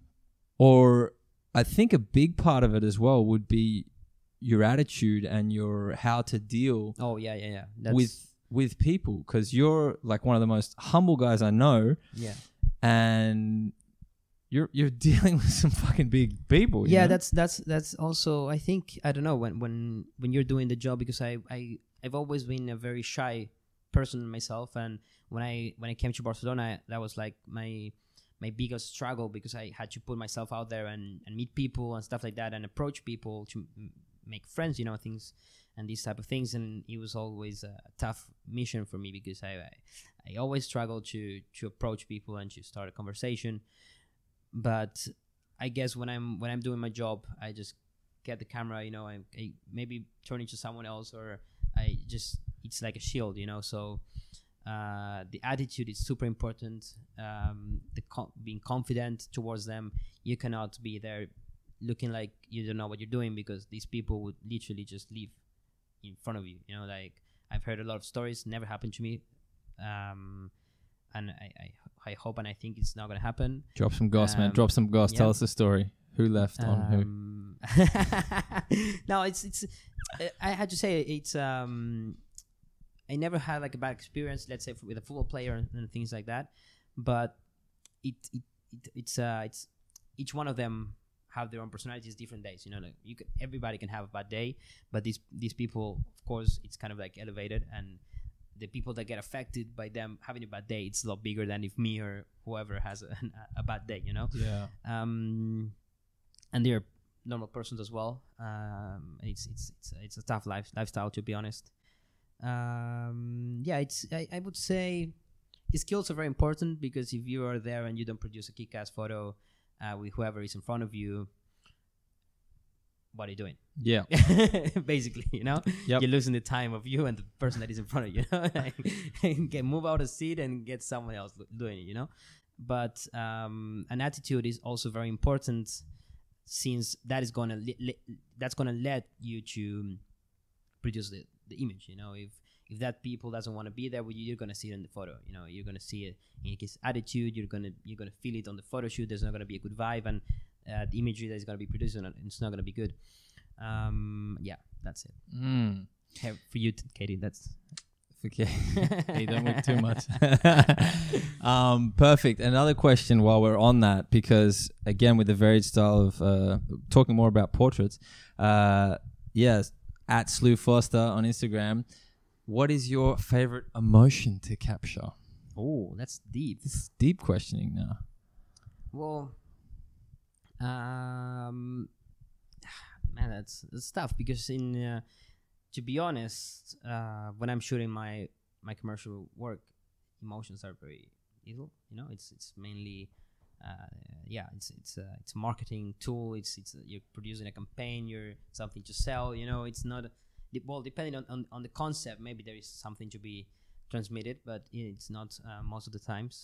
or I think a big part of it as well would be your attitude and your how to deal oh yeah yeah yeah That's with with people, because you're like one of the most humble guys I know, yeah and you're you're dealing with some fucking big people. You yeah know? that's that's that's also, I think, I don't know, when when when you're doing the job, because I I I've always been a very shy person myself, and when I when I came to Barcelona, that was like my my biggest struggle, because I had to put myself out there and, and meet people and stuff like that, and approach people to m- make friends, you know, things and these type of things. And it was always a tough mission for me, because I I, I always struggled to to approach people and to start a conversation. But I guess when I'm when I'm doing my job, I just get the camera, you know, I, I maybe turn into someone else, or I just, it's like a shield, you know. So uh, the attitude is super important. Um, the co- being confident towards them. You cannot be there looking like you don't know what you're doing, because these people would literally just leave in front of you. You know, like I've heard a lot of stories, never happened to me, um, and I, I I hope and I think it's not gonna happen. Drop some goss, um, man. Drop some goss. Yeah. Tell us the story. Who left um, on who? No, it's it's. I had to say it's. Um, I never had like a bad experience, let's say, with a football player and, and things like that, but it it, it it's uh it's each one of them have their own personalities, different days. You know, like you can, everybody can have a bad day, but these these people, of course, it's kind of like elevated, and the people that get affected by them having a bad day, it's a lot bigger than if me or whoever has a, a bad day. You know. Yeah. Um, and they're normal persons as well. Um, it's it's it's it's a tough life lifestyle, to be honest. Um, yeah, it's I, I would say skills are very important, because if you are there and you don't produce a kick-ass photo uh, with whoever is in front of you, what are you doing? Yeah. Basically, you know, yep. You're losing the time of you and the person that is in front of you. You know? Like, get move out of the seat and get someone else doing it. You know, but um, an attitude is also very important, since that is gonna li- li- that's gonna let you to produce the, the image. You know, if if that people doesn't want to be there with you, you're gonna see it in the photo. You know, you're gonna see it in his attitude. You're gonna you're gonna feel it on the photo shoot. There's not gonna be a good vibe, and uh, the imagery that is gonna be produced, and it's not gonna be good. Um, yeah, that's it. Mm. Hey, for you, t- Katie, that's okay. Hey, don't look too much. um, perfect. Another question while we're on that, because again, with the varied style of uh, talking more about portraits, uh, yes, at Slew Foster on Instagram. What is your favorite emotion to capture? Oh, that's deep. This is deep questioning now. Well, um, man, that's, that's tough, because in uh, to be honest, uh, when I'm shooting my my commercial work, emotions are very little. You know, it's it's mainly uh, yeah, it's it's a it's a marketing tool. It's it's a, you're producing a campaign. You're something to sell. You know, it's not. Well, depending on, on, on the concept, maybe there is something to be transmitted, but it's not uh, most of the times.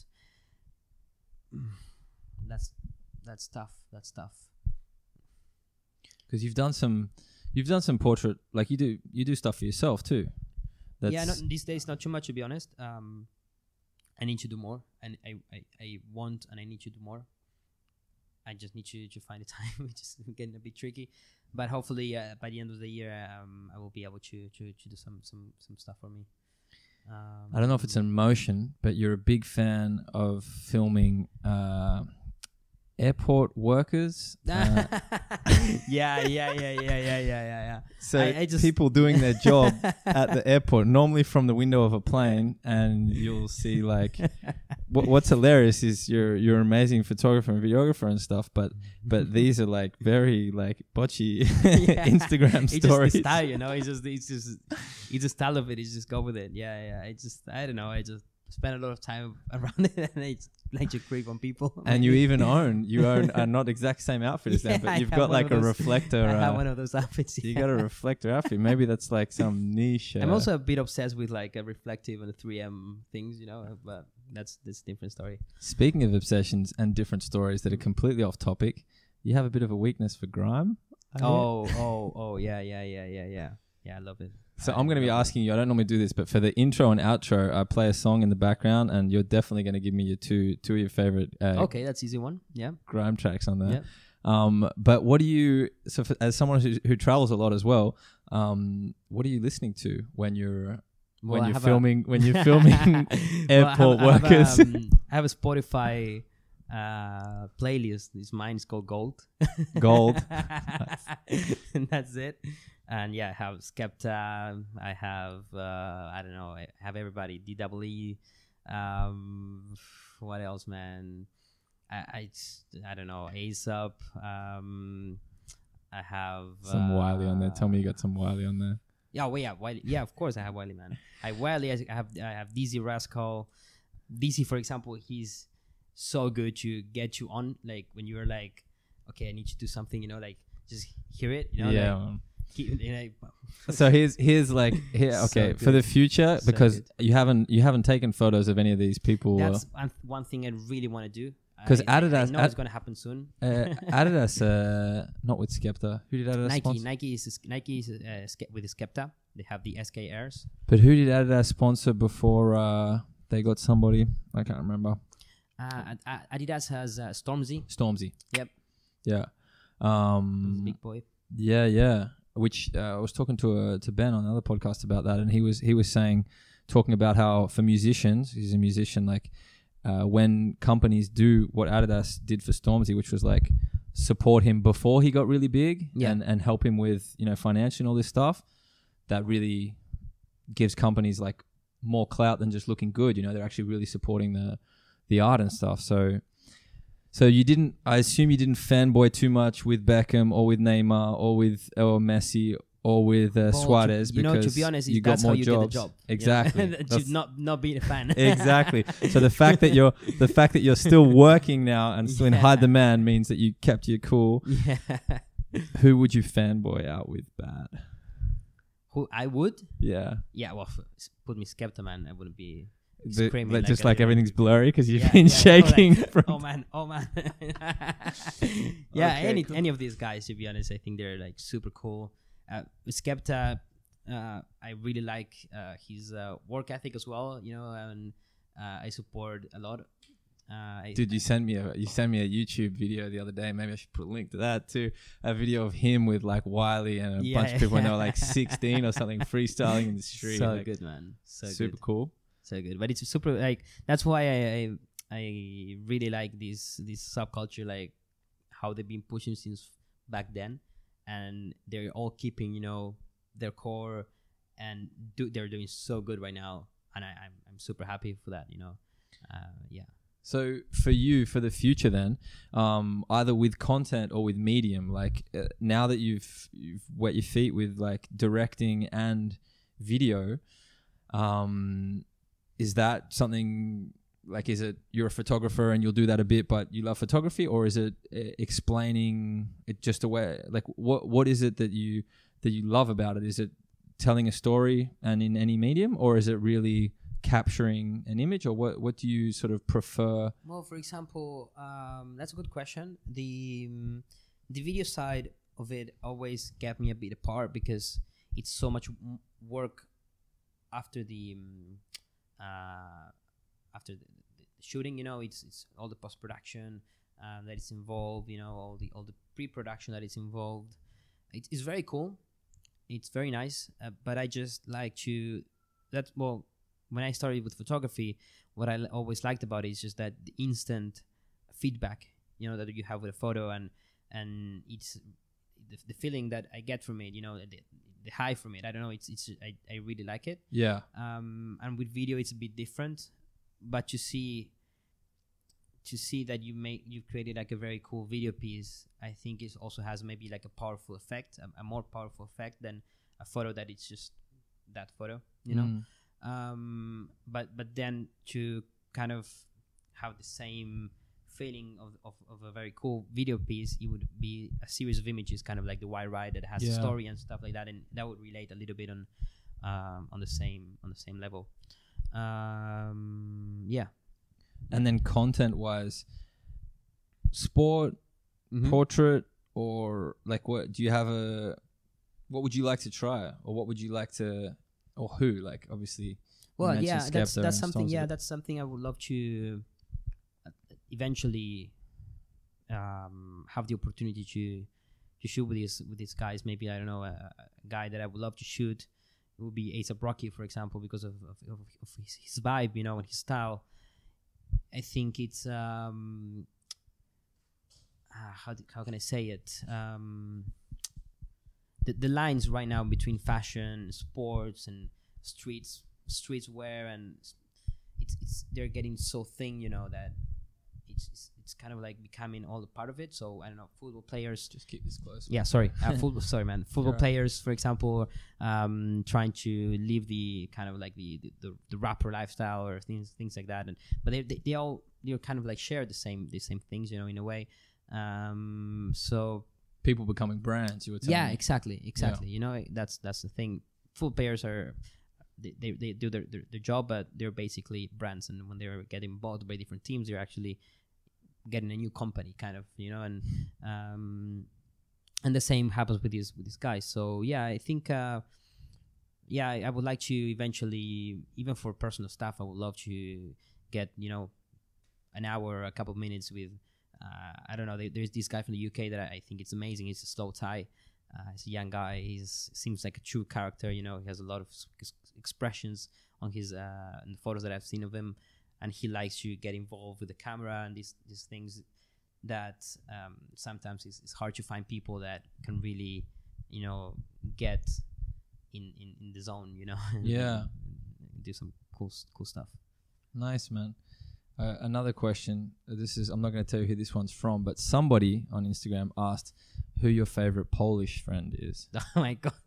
That's that's tough. That's tough. Because you've done some, you've done some portrait, like you do you do stuff for yourself too. That's yeah, not, these days not too much, to be honest. Um, I need to do more, and I, I, I want and I need to do more. I just need to, to find the time, which is getting a bit tricky. But hopefully, uh, by the end of the year, um, I will be able to, to, to do some, some, some stuff for me. Um, I don't know if it's an emotion, but you're a big fan of filming uh, airport workers. Uh, yeah, yeah, yeah, yeah, yeah, yeah, yeah, yeah. So I, I just people doing their job at the airport, normally from the window of a plane, and you'll see like w- what's hilarious is you're you're an amazing photographer and videographer and stuff, but but these are like very like botchy yeah. Instagram it's stories. Just the style, you know. It's just it's just it's the style of it. It's just go with it. Yeah, yeah. I just I don't know. I just spend a lot of time around it, and it's like to creep on people. And you even own you own uh, not exact same outfit as yeah, them, but you've got like a those, reflector. I have uh, one of those outfits. You yeah. got a reflector outfit. Maybe that's like some niche. Uh, I'm also a bit obsessed with like a reflective and a three M things, you know. But that's that's a different story. Speaking of obsessions and different stories that are completely off topic, you have a bit of a weakness for grime. Oh, oh, oh, yeah, yeah, yeah, yeah, yeah. Yeah, I love it. So I I'm going to be asking you, I don't normally do this, but for the intro and outro, I play a song in the background, and you're definitely going to give me your two two of your favorite uh, okay, that's easy one. Yeah. grime tracks on there. Yeah. Um, but what do you, so for, as someone who, who travels a lot as well, um, what are you listening to when you're Well, when I you're have filming when you're filming airport well, I have, workers? I have, um, I have a Spotify uh, playlist. This mine is called Gold. Gold. And that's it. And yeah, I have Skepta. I have uh, I don't know. I have everybody. D W E. Um, what else, man? I I, I don't know. ASAP. Um, I have Some uh, Wiley on there. Tell me you got some Wiley on there. Yeah, well, yeah, Wiley. Yeah, of course I have Wiley, man. I Wiley. I have I have D Z Rascal. D Z, for example, he's so good to get you on. Like when you're like, okay, I need to do something. You know, like just hear it. You know, Yeah. like, keep, you know, So here's here's like here okay So for the future, So because good. you haven't you haven't taken photos of any of these people. that's uh, one, one thing I really want to do. Because I- I- Adidas, I know Ad- it's gonna happen soon. uh, Adidas, uh, not with Skepta. Who did Adidas Nike, sponsor? Nike is Nike is uh, Ske- with the Skepta. They have the S K Airs. But who did Adidas sponsor before uh, they got somebody? I can't remember. Uh, Ad- Ad- Adidas has uh, Stormzy. Stormzy. Yep. Yeah. Um, Big boy. Yeah, yeah. Which uh, I was talking to uh, to Ben on another podcast about that, and he was he was saying, talking about how for musicians, he's a musician, like uh, when companies do what Adidas did for Stormzy, which was like support him before he got really big, Yeah. and and help him with, you know, financial and all this stuff, that really gives companies like more clout than just looking good. You know, they're actually really supporting the the art and stuff. So. So you didn't, I assume you didn't fanboy too much with Beckham or with Neymar or with or Messi or with uh, Well, to- Suarez, you know, because to be honest, you that's got how more you jobs. get the job. you know? Exactly. That That's- you not not being a fan. exactly. So the fact that you're the fact that you're still working now and still in Yeah. high demand means that you kept your cool. Yeah. Who would you fanboy out with, bad? Who I would? Yeah. Yeah. Well, f- s- put me Skepta, man. I wouldn't be. The- Screaming like, like just a like little- everything's blurry because you've Yeah, been yeah, oh, shaking. like, from oh man, oh man. yeah, Okay, any cool. any of these guys, to be honest, I think they're like super cool. Uh, Skepta, uh, I really like uh, his uh, work ethic as well. You know, and uh, I support a lot. Uh, I, Dude, you sent me a you sent me a YouTube video the other day. Maybe I should put a link to that too. A video of him with like Wiley and a Yeah, bunch of people when they were yeah. like sixteen or something, freestyling in the street. so like, good, man. So super good. cool. So good. But it's super like that's why I I, I really like this this subculture, like how they've been pushing since back then, and they're all keeping, you know, their core, and do they're doing so good right now, and I, I'm I'm super happy for that. You know, uh, yeah. So for you, for the future, then, um, either with content or with medium, like uh, now that you've you've wet your feet with like directing and video, um, is that something like, is it you're a photographer and you'll do that a bit, but you love photography, or is it uh, explaining it just a way? Like, what what is it that you that you love about it? Is it telling a story and in any medium, or is it really capturing an image, or what what do you sort of prefer? Well, for example, um, that's a good question. The um, the video side of it always kept me a bit apart because it's so much m- work after the um, uh, after the, the shooting. You know, it's it's all the post production uh, that is involved. You know, all the all the pre production that is involved. It, it's very cool. It's very nice, uh, but I just like to that. Well, when I started with photography, what I l- always liked about it is just that the instant feedback, you know, that you have with a photo, and and it's the, the feeling that I get from it, you know, the, the high from it. I don't know, it's it's I, I really like it. Yeah. Um, and with video, it's a bit different, but to see to see that you make you created like a very cool video piece, I think it also has maybe like a powerful effect, a, a more powerful effect than a photo that it's just that photo, you know. Mm. Um, but but then to kind of have the same feeling of, of, of a very cool video piece, it would be a series of images, kind of like the Wild Ride that has Yeah. a story and stuff like that, and that would relate a little bit on um, on the same on the same level. Um, yeah. And then content wise, sport, Mhm. portrait, or like what do you have a what would you like to try, or what would you like to, or who, like obviously you Well, mentioned yeah, that's Skepta that's and something. Stormzy, Yeah, but- that's something I would love to uh, eventually um, have the opportunity to to shoot with these with these guys. Maybe, I don't know, a, a guy that I would love to shoot. It would be A$AP Rocky, for example, because of of, of, of his, his vibe, you know, and his style. I think it's um, uh, how do, how can I say it? Um, the the lines right now between fashion, sports, and streets streetswear, and s- it's it's they're getting so thin, you know, that it's it's, it's kind of like becoming all a part of it. So I don't know, football players. just keep this close. Yeah, sorry, uh, football. Sorry, man. Football Right. players, for example, um, trying to live the kind of like the, the, the, the rapper lifestyle or things things like that, and but they they, they all they kind of like share the same the same things, you know, in a way. Um, so People becoming brands, you were telling yeah, me. exactly, exactly. You know, that's that's the thing. Football players are they, they, they do their, their their job, but they're basically brands, and when they're getting bought by different teams, they're actually getting a new company, kind of, you know, and um, and the same happens with these with these guys. So yeah, I think uh, yeah, I, I would like to eventually, even for personal stuff, I would love to get, you know, an hour, a couple of minutes with. Uh, I don't know. There, there's this guy from the U K that I, I think it's amazing. He's a slow tie. Uh, he's a young guy. He's seems like a true character. You know, he has a lot of s- expressions on his uh, in the photos that I've seen of him, and he likes to get involved with the camera and these these things that um, sometimes it's, it's hard to find people that can really, you know, get in, in, in the zone. You know, Yeah. and do some cool cool stuff. Nice, man. Uh, another question. Uh, This is I'm not going to tell you who this one's from, but somebody on Instagram asked who your favorite Polish friend is. Oh my god.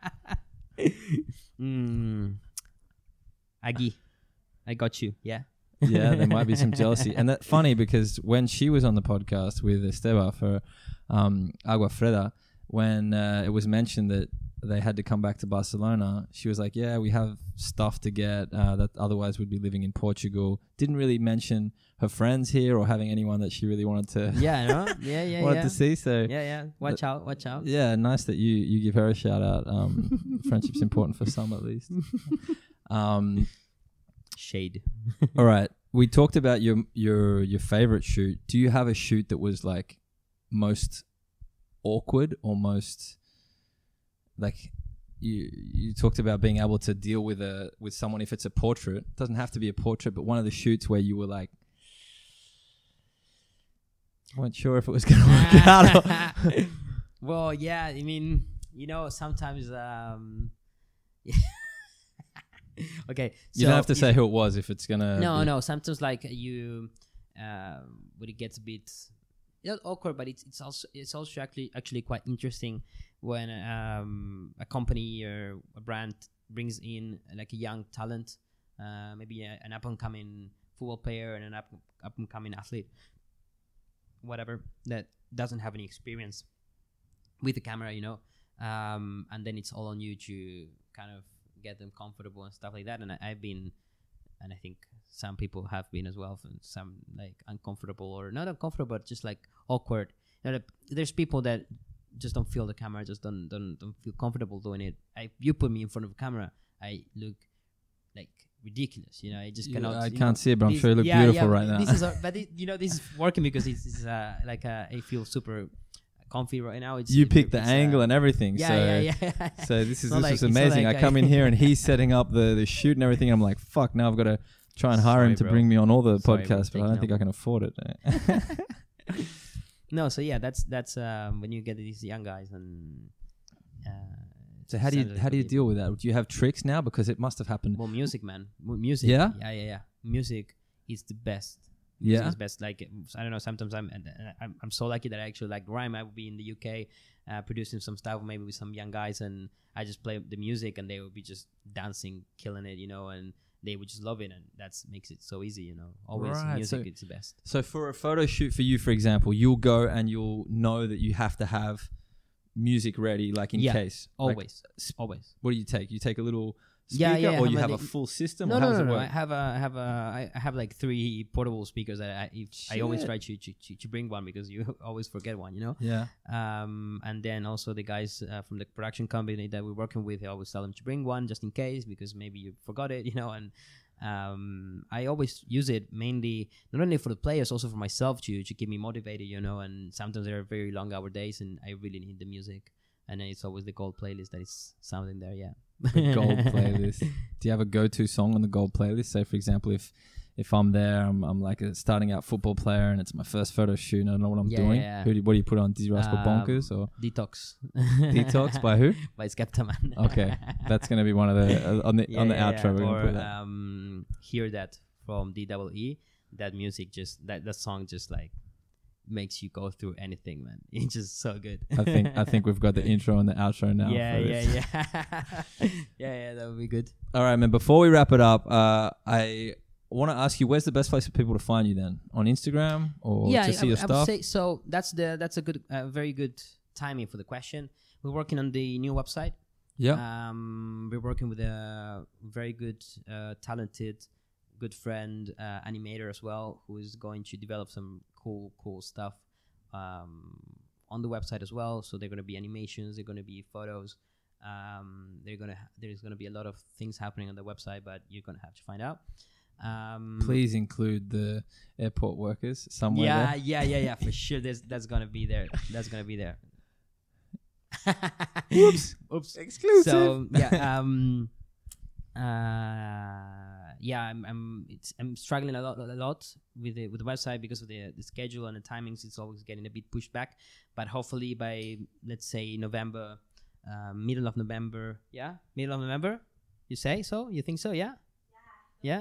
mm. Agi, I got you. Yeah. Yeah, there might be some jealousy, and that's funny because when she was on the podcast with Esteba for um, Agua Freda, when uh, it was mentioned that they had to come back to Barcelona, she was like, "Yeah, we have stuff to get uh, that otherwise would be living in Portugal." Didn't really mention her friends here or having anyone that she really wanted to Yeah, no? yeah, yeah, wanted yeah. to see. So Yeah, yeah. Watch out, watch out. yeah, nice that you you give her a shout out. Um, friendship's important for some at least. Um, Shade. all right, we talked about your your your favorite shoot. Do you have a shoot that was like most awkward or most like you you talked about being able to deal with a with someone if it's a portrait? It doesn't have to be a portrait, but one of the shoots where you were like weren't sure if it was going to work out. Or Well, yeah, I mean, you know, sometimes um okay, you so don't have to if- say who it was if it's gonna. No, be- no. Sometimes like you, uh, when it gets a bit not awkward, but it's it's also it's also actually actually quite interesting when um a company or a brand brings in like a young talent, uh, maybe a, an up and coming football player and an up up and coming athlete, whatever, that doesn't have any experience with the camera, you know, um, and then it's all on you to kind of get them comfortable and stuff like that. And I, I've been, and I think some people have been as well, from some like uncomfortable or not uncomfortable, but just like awkward. You know, there's people that just don't feel the camera, just don't don't don't feel comfortable doing it. I you put me in front of a camera, I look like ridiculous. You know, I just You- cannot. I you can't know, see it, but I'm this- sure you look yeah, beautiful yeah, right now. This is, a- but it, you know, this is working because it's, it's uh, like uh, I feel super comfy right now. It's You it- picked the it's, angle uh, and everything. yeah, so yeah, yeah. So this is It's not this like- was it's not amazing. like I come I- in here and he's setting up the, the shoot and everything. I'm like, fuck, now I've got to try and hire Sorry, him to bro. bring me on all the Sorry, bro, podcasts, but I taking don't think up. I can afford it. No, so yeah, that's that's um, when you get these young guys and. Uh, So how do you sounds how do you like- deal with that? Do you have tricks now? Because it must have happened. Well, music, man. Mu- Music. Yeah? Yeah, yeah, yeah. Music is the best. Yeah? Music is best. Like I don't know. Sometimes I'm and, and I'm I'm so lucky that I actually like rhyme. I would be in the U K, uh, producing some stuff maybe with some young guys, and I just play the music, and they would be just dancing, killing it, you know, and they would just love it, and that makes it so easy, you know. Always Right, music so- is the best. So for a photo shoot for you, for example, you'll go and you'll know that you have to have music ready, like in Yeah, case. Like, Always, always. what do you take? You take a little Yeah, speaker, yeah, or have you a have a li- full system? No, or no, how no, does it no. work? I have a, I have a, I I have like three portable speakers that I, if I always Shit. try to, to to to bring one because you always forget one, you know. Yeah. Um, and then also the guys uh, from the production company that we're working with, I always tell them to bring one just in case because maybe you forgot it, you know. And um, I always use it mainly not only for the players, also for myself to to keep me motivated, you know. And sometimes there are very long hour days, and I really need the music. And then it's always the gold playlist that is sounding there, yeah. The gold playlist. Do you have a go-to song on the gold playlist? Say, for example, if if I'm there, I'm, I'm like a starting out football player and it's my first photo shoot and I don't know what I'm Yeah, doing. yeah. Who do, what do you put on? Dizzy Rascal Um, Bonkers or Detox. Detox by who? By Skepta, man. Okay, that's gonna be one of the uh, on the Yeah, on the yeah, outro. yeah. We're gonna Or put that. um, Hear That from D E E. That music just that that song just like makes you go through anything, man. It's just so good. I think I think we've got the intro and the outro now. yeah, for yeah, this. yeah, yeah, yeah. That would be good. All right, man. Before we wrap it up, uh, I want to ask you, where's the best place for people to find you then? On Instagram or yeah, to I, see I, your I would stuff? say so. That's the that's a good, uh, very good timing for the question. We're working on the new website. Yeah. Um, we're working with a very good, uh, talented good friend, uh, animator as well, who is going to develop some cool, cool stuff um, on the website as well. So they're going to be animations, they're going to be photos. Um, they're gonna ha- there's going to be a lot of things happening on the website, but you're going to have to find out. Um, Please include the airport workers somewhere. Yeah, there. yeah, yeah, yeah, for sure. There's that's going to be there. That's going to be there. Oops. Oops. Exclusive. So yeah, um, uh, yeah, I'm I'm it's I'm struggling a lot a lot with the with the website because of the the schedule and the timings. It's always getting a bit pushed back, but hopefully by let's say November, uh, middle of November, yeah, middle of November. You say so? You think so? Yeah. Yeah.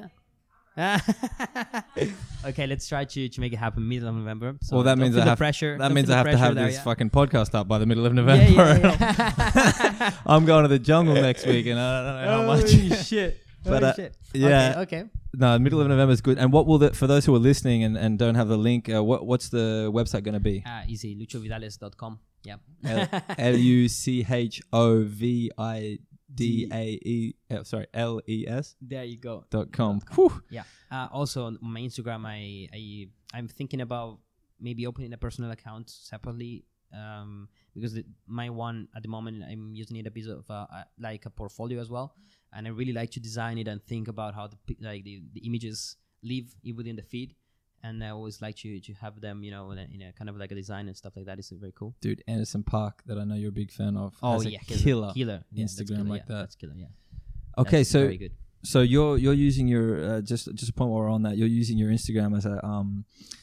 Okay, let's try to, to make it happen middle of November. So well, that don't means feel I the have pressure. That Don't means feel I the have to have pressure there, this yeah. fucking podcast up by the middle of November. Yeah, yeah, yeah. I'm going to the jungle next week, and I don't know how much. Holy shit! But, Holy uh, shit! yeah. Okay. okay. No, middle of November is good. And what will the for those who are listening and, and don't have the link? Uh, what what's the website going to be? Ah, easy. lucho vidales dot com. Yeah. L U C H O V I D A E. Uh, sorry, L E S. There you go. Dot com. Whew. Yeah. Uh, also on my Instagram, I I I'm thinking about maybe opening a personal account separately. Um, because the, my one at the moment I'm using it a bit of a, uh, like a portfolio as well, and I really like to design it and think about how the pi- like the, the images live within the feed, and I always like to to have them, you know, in a, in a kind of like a design and stuff like that. Is very cool. Dude, Anderson Park, that I know you're a big fan of. Oh has a yeah, killer, killer yeah, that's Instagram killer, like yeah, that. That's killer. Yeah. Okay, That's so very good. so you're you're using your uh, just just a point while we're on that, you're using your Instagram as a um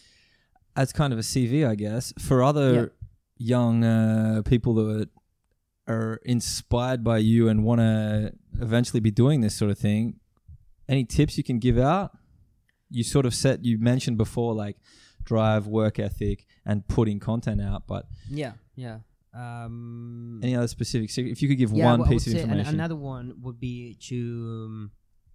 as kind of a C V, I guess, for other Yeah. young uh, people that are inspired by you and want to eventually be doing this sort of thing. Any tips you can give out? You sort of set you mentioned before, like drive, work ethic, and putting content out, but Yeah, yeah. Um, any other specific? So if you could give yeah, one well, I piece would of say an- information. another one would be to um,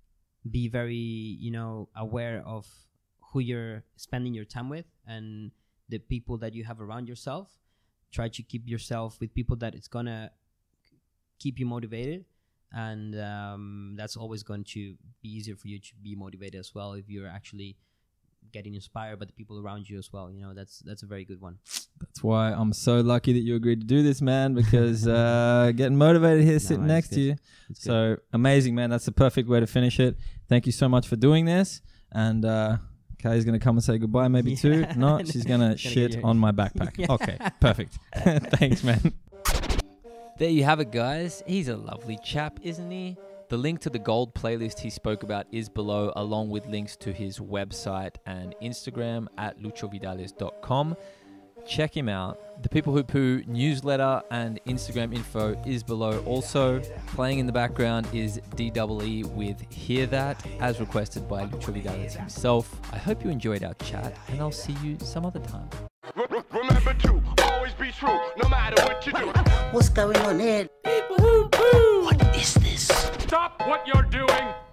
be very, you know, aware of who you're spending your time with and the people that you have around yourself. Try to keep yourself with people that it's gonna keep you motivated, and um, that's always going to be easier for you to be motivated as well if you're actually getting inspired by the people around you as well. You know, that's that's a very good one. That's why I'm so lucky that you agreed to do this, man, because uh, getting motivated here, sitting man, next it's to you. It's So amazing, man. That's the perfect way to finish it. Thank you so much for doing this. And uh, Kay's going to come and say goodbye, maybe Yeah. too. No, she's going to Gonna shit get you- on my backpack. Yeah. Okay, perfect. Thanks, man. There you have it, guys. He's a lovely chap, isn't he? The link to the gold playlist he spoke about is below, along with links to his website and Instagram at lucho vidales dot com. Check him out. The People Who Poo newsletter and Instagram info is below. Also, playing in the background is D E E with Hear That, as requested by Lucho Vidales himself. I hope you enjoyed our chat, and I'll see you some other time. Remember to always be true, no matter what you do. What's going on here? People who poo. What is this? Stop what you're doing